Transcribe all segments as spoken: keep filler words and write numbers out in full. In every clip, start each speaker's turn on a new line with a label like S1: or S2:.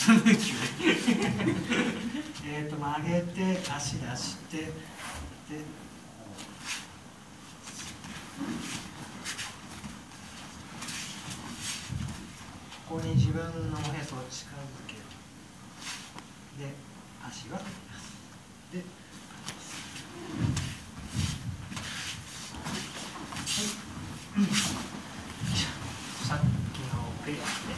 S1: えっと曲げて足出してでここに自分のおへそを近づけるで足は取りますでさっきのペースで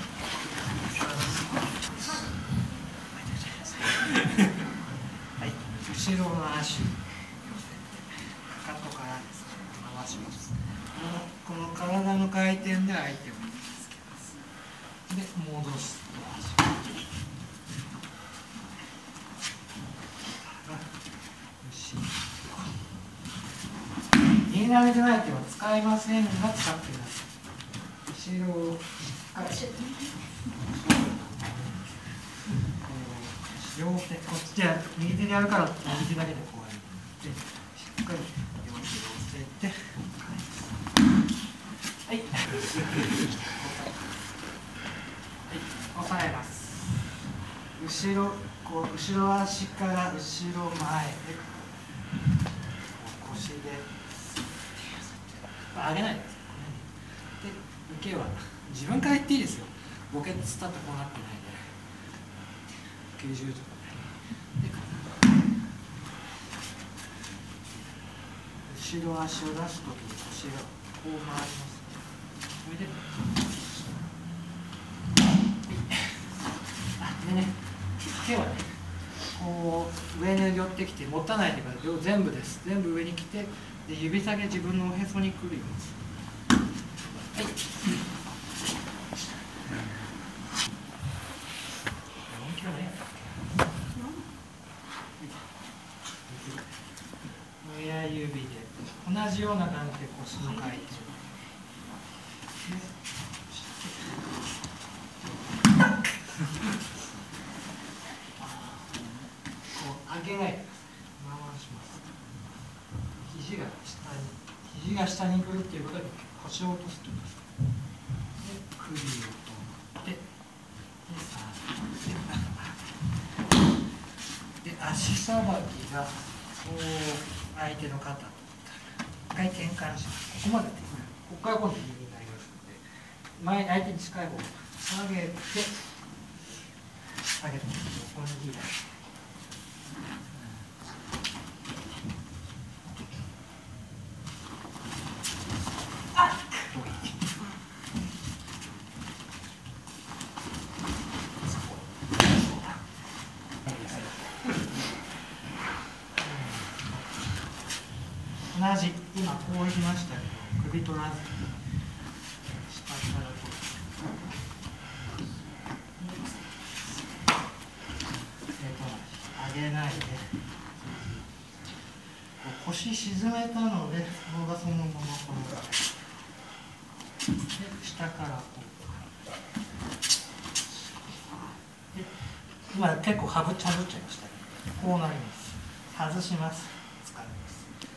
S1: はい、後ろの足寄せてかかとからですね回しますこの、この体の回転で相手を見つけますで戻すと握られてない手は使いませんが使ってください後ろをしっかり両手こっちで右手でやるから右手だけでこうやってしっかり両手を寄せてはいはい押さえます後ろこう後ろ足から後ろ前で腰で上げないですで受けは自分から言っていいですよボケつったってこうなってないできゅうじゅうとかで後ろ足を出すときに腰がこう回りますそれででね手はねこう上に寄ってきて持たないでから全部です全部上に来てで指先自分のおへそに来るようにはい親指で同じような感じで腰の回転上げないで回します肘が下に肘が下に来るっていうことで腰を落とすということで首を取ってで足さばきがこう相手の肩と一回転換しますここまでここから今度右になりますので前相手に近い方下げて下げて横に開いて同じ今こういきましたけど首取らずに下からこう上げないで腰沈めたのでこのがそのままこのぐらいで下からこうで今結構かぶっちゃぶっちゃいましたねこうなります外します使います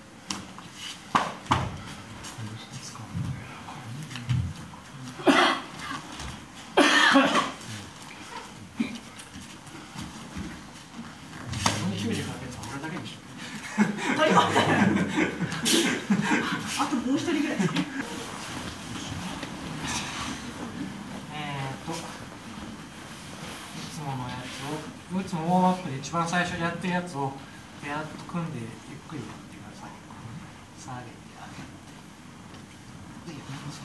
S2: あともう一人ぐらい。えっ
S1: と、いつものやつを、いつもウォームアップで一番最初にやってるやつをペアッと組んでゆっくりやってください。下げてあげて。で、やめます。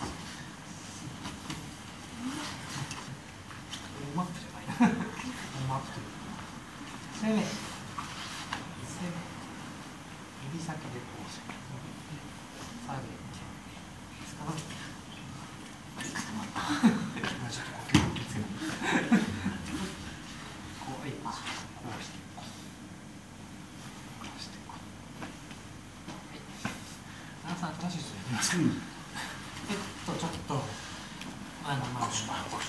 S1: ウォームアップじゃないな。ウォームアップという。攻め。攻め。指先でこう下げて。つかまって。ちょっと待って。ちょっと呼吸をつけて。こう、こうしてこう。こうしてこう。はい。皆さん新しい人やりますか。えっと、ちょっと。前の前の。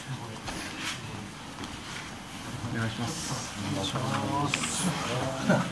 S3: お願いします。
S1: お願いします。